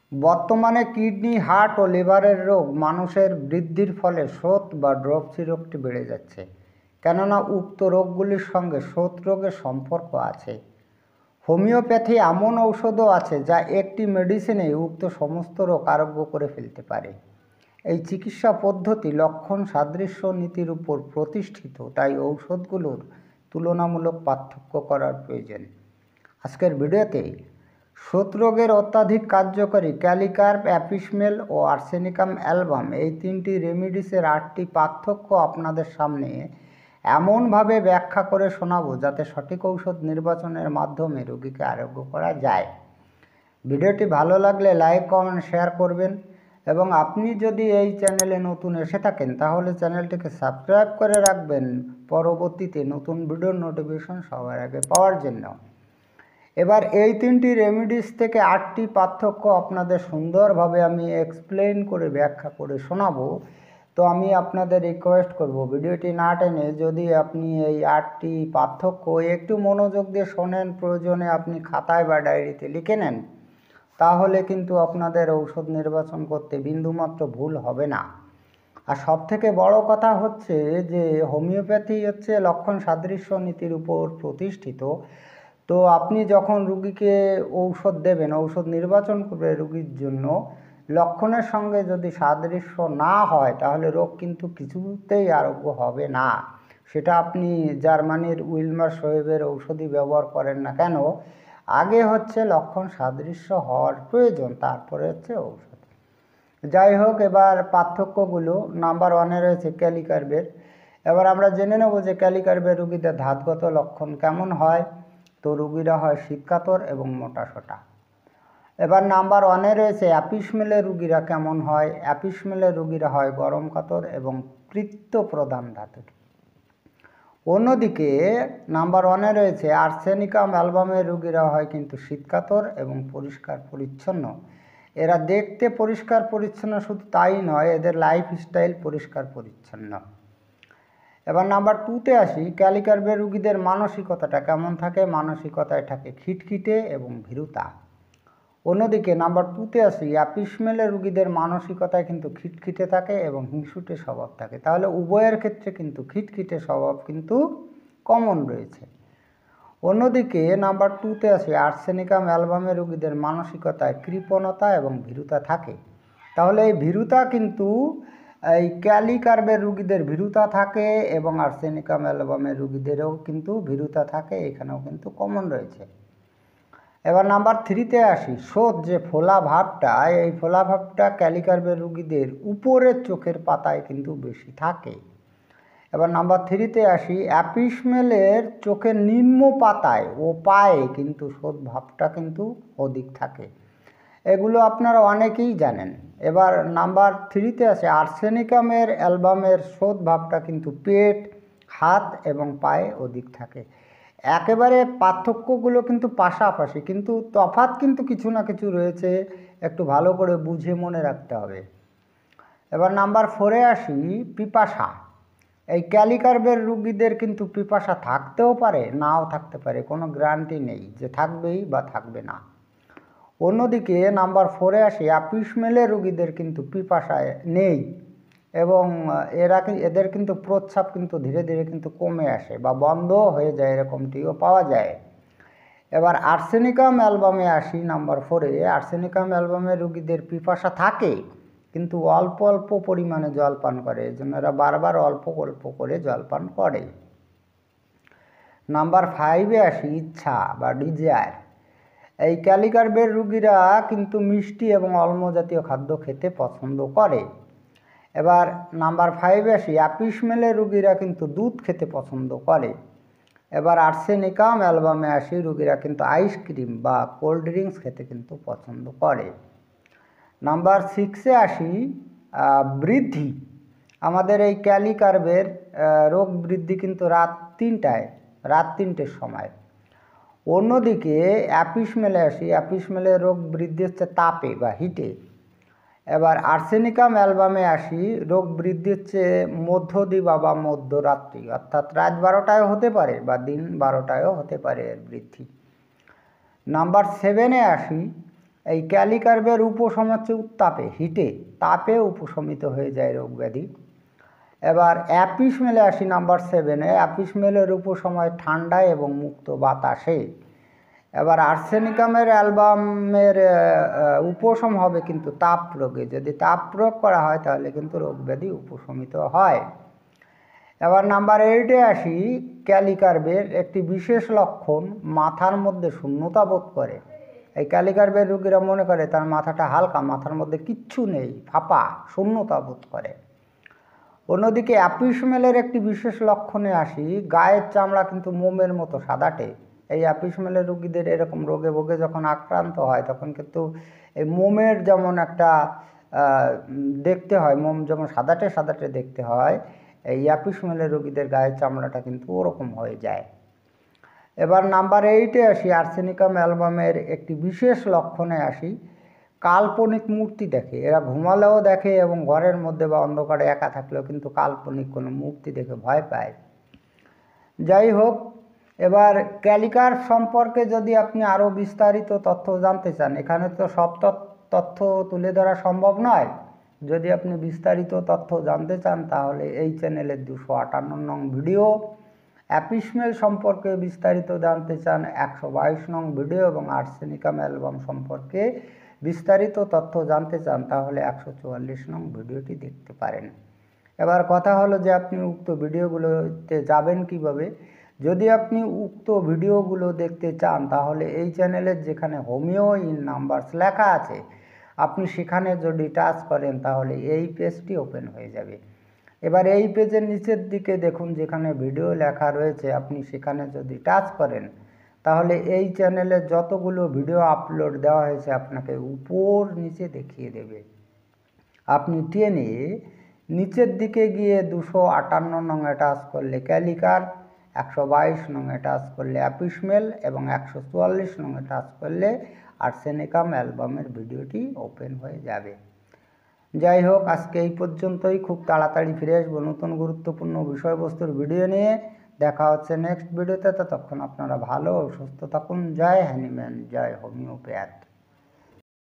বর্তমানে kidney, heart ও লিভারের রোগ মানুষের বৃদ্ধির ফলে শোথ বা ড্রপসি রোগটি বেড়ে যাচ্ছে, কেননা উক্ত রোগগুলির সঙ্গে শোথ রোগের সম্পর্ক আছে। হোমিওপ্যাথি এমন ঔষধও আছে যা একটি মেডিসিনে উক্ত সমস্ত রোগ আরোগ্য করে ফেলতে পারে। এই চিকিৎসা পদ্ধতি লক্ষণ সাদৃশ্য নীতির উপর প্রতিষ্ঠিত, তাই ঔষধগুলোর তুলনামূলক পার্থক্য করার প্রয়োজন। আজকের ভিডিওতে শোথ রোগের অত্যাধিক কার্যকরী ক্যালিকার্প, অ্যাপিসমেল ও আর্সেনিকাম অ্যালবাম এই তিনটি রেমিডিসের 8টি পার্থক্য আপনাদের সামনে এমনভাবে ব্যাখ্যা করে শোনাবো যাতে সঠিক ঔষধ নির্বাচনের মাধ্যমে রোগীকে আরোগ্য করা যায়। ভিডিওটি ভালো লাগলে লাইক, কমেন্ট, শেয়ার করবেন এবং আপনি যদি এই চ্যানেলে নতুন এসে থাকেন তাহলে চ্যানেলটিকে সাবস্ক্রাইব করে রাখবেন পরবর্তীতে নতুন ভিডিওর নোটিফিকেশন সবার আগে পাওয়ার জন্য। এবার এই তিনটি রেমিডিস থেকে 8টি পার্থক্য আপনাদের সুন্দরভাবে আমি এক্সপ্লেন করে ব্যাখ্যা করে শোনাবো। তো আমি আপনাদের রিকোয়েস্ট করব ভিডিওটি না টেনে যদি আপনি এই 8টি পার্থক্য একটু মনোযোগ দিয়ে শোনেন, প্রয়োজনে আপনি খাতায় বা ডায়েরিতে লিখে নেন, তাহলে কিন্তু আপনাদের ঔষধ নির্বাচন করতে বিন্দুমাত্র ভুল হবে না। আর সবথেকে বড় কথা হচ্ছে যে হোমিওপ্যাথি হচ্ছে লক্ষণ সাদৃশ্য নীতির উপর প্রতিষ্ঠিত। তো আপনি যখন রুগীকে ঔষধ দেবেন, ঔষধ নির্বাচন করবে রুগীর জন্য, লক্ষণের সঙ্গে যদি সাদৃশ্য না হয় তাহলে রোগ কিন্তু কিছুতেই আরোগ্য হবে না। সেটা আপনি জার্মানির উইলমার সোহেবের ঔষধই ব্যবহার করেন না কেন, আগে হচ্ছে লক্ষণ সাদৃশ্য হওয়ার প্রয়োজন, তারপরে হচ্ছে ঔষধ। যাই হোক, এবার পার্থক্যগুলো নাম্বার 1-এ রয়েছে ক্যালিকার্বের। এবার আমরা জেনে নেব যে ক্যালিকার্বের রুগীদের ধাতগত লক্ষণ কেমন হয়। তো রুগীরা হয় শীতকাতর এবং মোটাসোটা। এবার নাম্বার 1-এ রয়েছে অ্যাপিসমেলের রুগীরা কেমন হয়। অ্যাপিসমেলের রুগীরা হয় গরম কাতর এবং পিত্ত প্রধান ধাতুর। অন্যদিকে নাম্বার 1-এ রয়েছে আর্সেনিকাম অ্যালবামের রুগীরা হয় কিন্তু শীতকাতর এবং পরিষ্কার পরিচ্ছন্ন। এরা দেখতে পরিষ্কার পরিচ্ছন্ন, শুধু তাই নয়, এদের লাইফস্টাইল পরিষ্কার পরিচ্ছন্ন। এবার নাম্বার 2-তে আসি, ক্যালিকার্বের রুগীদের মানসিকতাটা কেমন থাকে। মানসিকতায় থাকে খিটখিটে এবং ভীরুতা। অন্যদিকে নাম্বার 2-তে আসি, অ্যাপিসমেলের রুগীদের মানসিকতায় কিন্তু খিটখিটে থাকে এবং হিংসুটে স্বভাব থাকে। তাহলে উভয়ের ক্ষেত্রে কিন্তু খিটখিটে স্বভাব কিন্তু কমন রয়েছে। অন্যদিকে নাম্বার 2-তে আসি, আর্সেনিকাম অ্যালবামের রুগীদের মানসিকতায় কৃপণতা এবং ভীরুতা থাকে। তাহলে এই ভীরুতা কিন্তু এই ক্যালিকার্বের রুগীদের ভীরুতা থাকে এবং আর্সেনিকাম অ্যালবামের রুগীদেরও কিন্তু ভীরুতা থাকে, এখানেও কিন্তু কমন রয়েছে। এবার নাম্বার 3-তে আসি, শোথ যে ফোলা ভাবটা, এই ফোলা ভাবটা ক্যালিকার্বের রুগীদের উপরের চোখের পাতায় কিন্তু বেশি থাকে। এবার নাম্বার 3-তে আসি, অ্যাপিসমেলের চোখের নিম্ন পাতায় ও পায়ে কিন্তু শোথ ভাবটা কিন্তু অধিক থাকে। এগুলো আপনারা অনেকেই জানেন। এবার নাম্বার 3-তে আছে আর্সেনিকামের অ্যালবামের শোথ ভাবটা কিন্তু পেট, হাত এবং পায়ে অধিক থাকে। একেবারে পার্থক্যগুলো কিন্তু পাশাপাশি, কিন্তু তফাৎ কিন্তু কিছু না কিছু রয়েছে, একটু ভালো করে বুঝে মনে রাখতে হবে। এবার নাম্বার 4-এ আসি, পিপাসা। এই ক্যালিকার্বের রুগীদের কিন্তু পিপাসা থাকতেও পারে, নাও থাকতে পারে, কোনো গ্যারান্টি নেই যে থাকবেই বা থাকবে না। অন্যদিকে নাম্বার 4-এ আসি, অ্যাপিসমেলের রুগীদের কিন্তু পিপাসা নেই এবং এদের কিন্তু প্রস্রাব কিন্তু ধীরে ধীরে কিন্তু কমে আসে বা বন্ধ হয়ে যায়, এরকমটিও পাওয়া যায়। এবার আর্সেনিকাম অ্যালবামে আসি, নাম্বার 4-এ। আর্সেনিকাম অ্যালবামের রুগীদের পিপাসা থাকে কিন্তু অল্প অল্প পরিমাণে জল পান করে, এই জন্য এরা বারবার অল্প অল্প করে জল পান করে। নাম্বার 5-এ আসি, ইচ্ছা বা ডিজায়ার। এই ক্যালিকার্বের রুগীরা কিন্তু মিষ্টি এবং অম্ল জাতীয় খাদ্য খেতে পছন্দ করে। এবার নাম্বার 5-এ আসি, অ্যাপিসমেলের রুগীরা কিন্তু দুধ খেতে পছন্দ করে। এবার আর্সেনিকাম অ্যালবামে আসি, রুগীরা কিন্তু আইসক্রিম বা কোল্ড ড্রিঙ্কস খেতে কিন্তু পছন্দ করে। নাম্বার 6-এ আসি, বৃদ্ধি। আমাদের এই ক্যালিকার্বের রোগ বৃদ্ধি কিন্তু রাত 3টের সময়। অন্যদিকে অ্যাপিসমেলে আসি, অ্যাপিসমেলের রোগ বৃদ্ধি হচ্ছে তাপে বা হিটে। এবার আর্সেনিকাম অ্যালবামে আসি, রোগ বৃদ্ধি হচ্ছে মধ্যদিবা বা মধ্যরাত্রি, অর্থাৎ রাত 12টায়ও হতে পারে বা দিন 12টায়ও হতে পারে এর বৃদ্ধি। নাম্বার 7-এ আসি, এই ক্যালিকার্বের উপশম হচ্ছে উত্তাপে, হিটে, তাপে উপশমিত হয়ে যায় রোগ ব্যাধি। এবার অ্যাপিসমেলে আসি নাম্বার 7-এ। অ্যাপিসমেলের উপশময় ঠান্ডায় এবং মুক্ত বাতাসে। এবার আর্সেনিকামের অ্যালবামের উপশম হবে কিন্তু তাপ প্রয়োগে। যদি তাপ প্রয়োগ করা হয় তাহলে কিন্তু রোগ ব্যাধি উপশমিত হয়। এবার নাম্বার 8-এ আসি। ক্যালিকার্বের একটি বিশেষ লক্ষণ মাথার মধ্যে শূন্যতা বোধ করে। এই ক্যালিকার্বের রোগীরা মনে করে তার মাথাটা হালকা, মাথার মধ্যে কিচ্ছু নেই, ফাঁপা, শূন্যতা বোধ করে। অন্যদিকে অ্যাপিসমেলের একটি বিশেষ লক্ষণে আসি। গায়ের চামড়া কিন্তু মোমের মতো সাদাটে। এই অ্যাপিসমেলের রোগীদের এরকম রোগে ভোগে যখন আক্রান্ত হয় তখন কিন্তু এই মোমের যেমন একটা দেখতে হয়, মোম যেমন সাদাটে সাদাটে দেখতে হয়, এই অ্যাপিসমেলের রোগীদের গায়ের চামড়াটা কিন্তু ওরকম হয়ে যায়। এবার নাম্বার 8-এ আসি। আর্সেনিকাম অ্যালবামের একটি বিশেষ লক্ষণে আসি। কাল্পনিক মূর্তি দেখে। এরা ঘুমালেও দেখে এবং ঘরের মধ্যে বা অন্ধকারে একা থাকলেও কিন্তু কাল্পনিক কোনো মূর্তি দেখে ভয় পায়। যাই হোক, এবার ক্যালিকার্ব সম্পর্কে যদি আপনি আরও বিস্তারিত তথ্য জানতে চান, এখানে তো সব তথ্য তুলে ধরা সম্ভব নয়। যদি আপনি বিস্তারিত তথ্য জানতে চান তাহলে এই চ্যানেলের 258 নং ভিডিও, অ্যাপিসমেল সম্পর্কে বিস্তারিত জানতে চান 122 নং ভিডিও এবং আর্সেনিকাম অ্যালবাম সম্পর্কে বিস্তারিত তথ্য জানতে চান তাহলে 144 নং ভিডিওটি দেখতে পারেন। এবার কথা হলো যে আপনি উক্ত ভিডিওগুলোতে যাবেন কিভাবে। যদি আপনি উক্ত ভিডিওগুলো দেখতে চান তাহলে এই চ্যানেলের যেখানে হোমিও ইন নাম্বারস লেখা আছে আপনি সেখানে যদি টাচ করেন তাহলে এই পেজটি ওপেন হয়ে যাবে। এবার এই পেজের নিচের দিকে দেখুন যেখানে ভিডিও লেখা রয়েছে, আপনি সেখানে যদি টাচ করেন তাহলে এই চ্যানেলে যতগুলো ভিডিও আপলোড দেওয়া হয়েছে আপনাকে উপর নিচে দেখিয়ে দেবে। আপনি টেনে নিচের দিকে গিয়ে 258 নংয়ে টাচ করলে ক্যালিকার্ব, 122 নংয়ে টাচ করলে অ্যাপিসমেল এবং 144 নংয়ে টাচ করলে আর্সেনিকাম অ্যালবামের ভিডিওটি ওপেন হয়ে যাবে। যাই হোক, আজকে এই পর্যন্তই। খুব তাড়াতাড়ি ফিরে আসবো নতুন গুরুত্বপূর্ণ বিষয়বস্তুর ভিডিও নিয়ে। দেখা হচ্ছে নেক্সট ভিডিওতে। ততক্ষণ আপনারা ভালো ও সুস্থ থাকুন। জয় হ্যানিম্যান, জয় হোমিওপ্যাথ।